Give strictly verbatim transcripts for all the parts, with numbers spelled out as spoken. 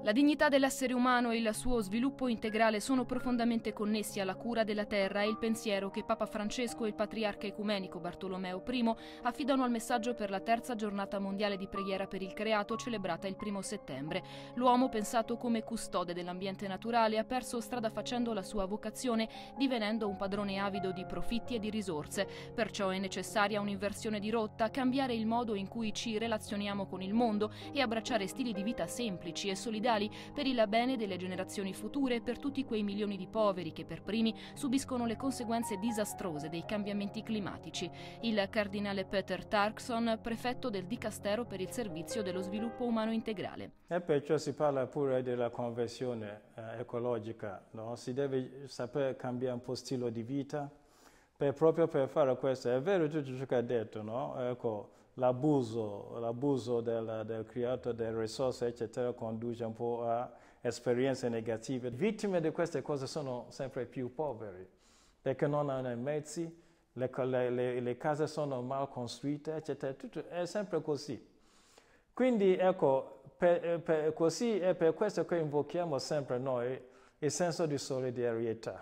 La dignità dell'essere umano e il suo sviluppo integrale sono profondamente connessi alla cura della terra e il pensiero che Papa Francesco e il patriarca ecumenico Bartolomeo primo affidano al messaggio per la terza giornata mondiale di preghiera per il creato celebrata il primo settembre. L'uomo, pensato come custode dell'ambiente naturale, ha perso strada facendo la sua vocazione, divenendo un padrone avido di profitti e di risorse. Perciò è necessaria un'inversione di rotta, cambiare il modo in cui ci relazioniamo con il mondo e abbracciare stili di vita semplici e solidali per il bene delle generazioni future e per tutti quei milioni di poveri che per primi subiscono le conseguenze disastrose dei cambiamenti climatici. Il cardinale Peter Turkson, prefetto del Dicastero per il servizio dello sviluppo umano integrale. E perciò si parla pure della conversione eh, ecologica, no? Si deve saper cambiare un po' stile di vita. Per, proprio per fare questo, è vero tutto ciò che ha detto, no? Ecco, l'abuso, l'abuso del, del creato, delle risorse, eccetera, conduce un po' a esperienze negative. Vittime di queste cose sono sempre più poveri, perché non hanno i mezzi, le, le, le case sono mal costruite, eccetera, tutto è sempre così. Quindi, ecco, per, per, così è per questo che invochiamo sempre noi il senso di solidarietà,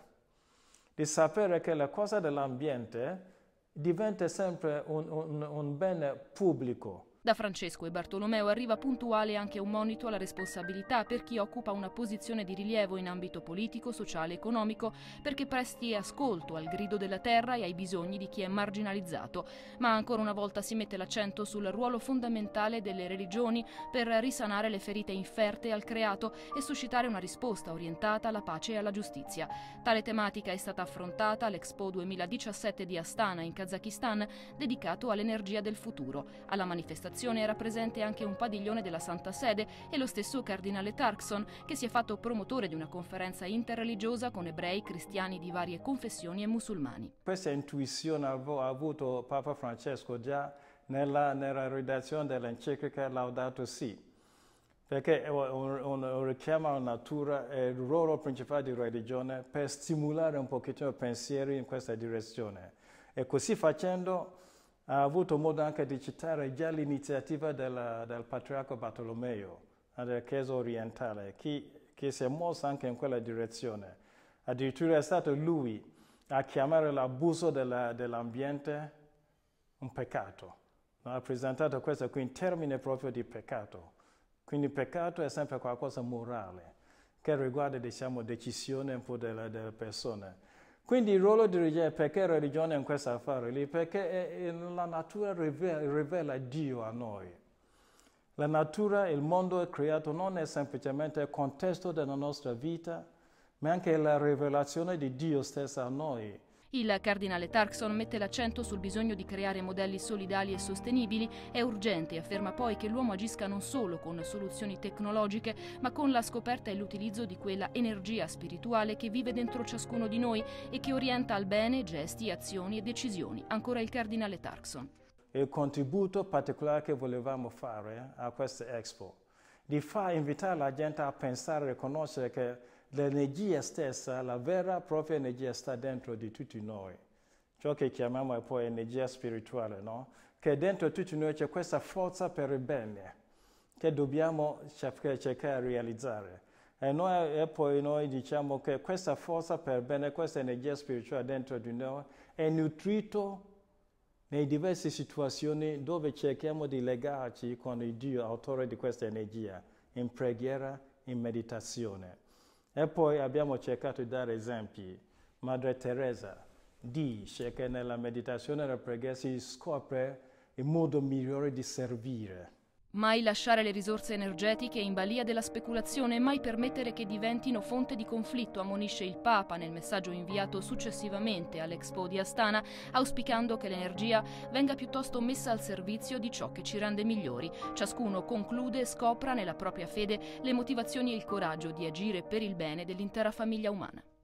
di sapere che la cosa dell'ambiente diventa sempre un, un, un bene pubblico. Da Francesco e Bartolomeo arriva puntuale anche un monito alla responsabilità per chi occupa una posizione di rilievo in ambito politico, sociale e economico, perché presti ascolto al grido della terra e ai bisogni di chi è marginalizzato. Ma ancora una volta si mette l'accento sul ruolo fondamentale delle religioni per risanare le ferite inferte al creato e suscitare una risposta orientata alla pace e alla giustizia. Tale tematica è stata affrontata all'Expo duemiladiciassette di Astana, in Kazakistan, dedicato all'energia del futuro. Alla manifestazione era presente anche un padiglione della Santa Sede e lo stesso cardinale Turkson, che si è fatto promotore di una conferenza interreligiosa con ebrei, cristiani di varie confessioni e musulmani. Questa intuizione ha avuto Papa Francesco già nella, nella redazione dell'enciclica Laudato Si, perché un, un, un richiamo alla natura è il ruolo principale di religione per stimolare un pochettino i pensieri in questa direzione. E così facendo ha avuto modo anche di citare già l'iniziativa del, del patriarca Bartolomeo, della Chiesa orientale, che, che si è mossa anche in quella direzione. Addirittura è stato lui a chiamare l'abuso dell'ambiente un peccato. Ha presentato questo qui in termini proprio di peccato. Quindi il peccato è sempre qualcosa morale, che riguarda, diciamo, decisioni un po' delle, delle persone. Quindi il ruolo di religione, perché religione in questo affare lì? Perché è, è, la natura rivela, rivela Dio a noi. La natura, il mondo creato non è semplicemente il contesto della nostra vita, ma anche la rivelazione di Dio stessa a noi. Il cardinale Turkson mette l'accento sul bisogno di creare modelli solidali e sostenibili. È urgente e afferma poi che l'uomo agisca non solo con soluzioni tecnologiche, ma con la scoperta e l'utilizzo di quella energia spirituale che vive dentro ciascuno di noi e che orienta al bene gesti, azioni e decisioni. Ancora il cardinale Turkson. Il contributo particolare che volevamo fare a questa Expo, di far invitare la gente a pensare e riconoscere che l'energia stessa, la vera propria energia sta dentro di tutti noi. Ciò che chiamiamo poi energia spirituale, no? Che dentro tutti noi c'è questa forza per il bene che dobbiamo cercare di realizzare. E, noi, e poi noi diciamo che questa forza per il bene, questa energia spirituale dentro di noi è nutrito nei diverse situazioni dove cerchiamo di legarci con il Dio, autore di questa energia, in preghiera, in meditazione. E poi abbiamo cercato di dare esempi. Madre Teresa dice che nella meditazione e nella preghiera si scopre il modo migliore di servire. Mai lasciare le risorse energetiche in balia della speculazione, mai permettere che diventino fonte di conflitto, ammonisce il Papa nel messaggio inviato successivamente all'Expo di Astana, auspicando che l'energia venga piuttosto messa al servizio di ciò che ci rende migliori. Ciascuno, conclude, scopra nella propria fede le motivazioni e il coraggio di agire per il bene dell'intera famiglia umana.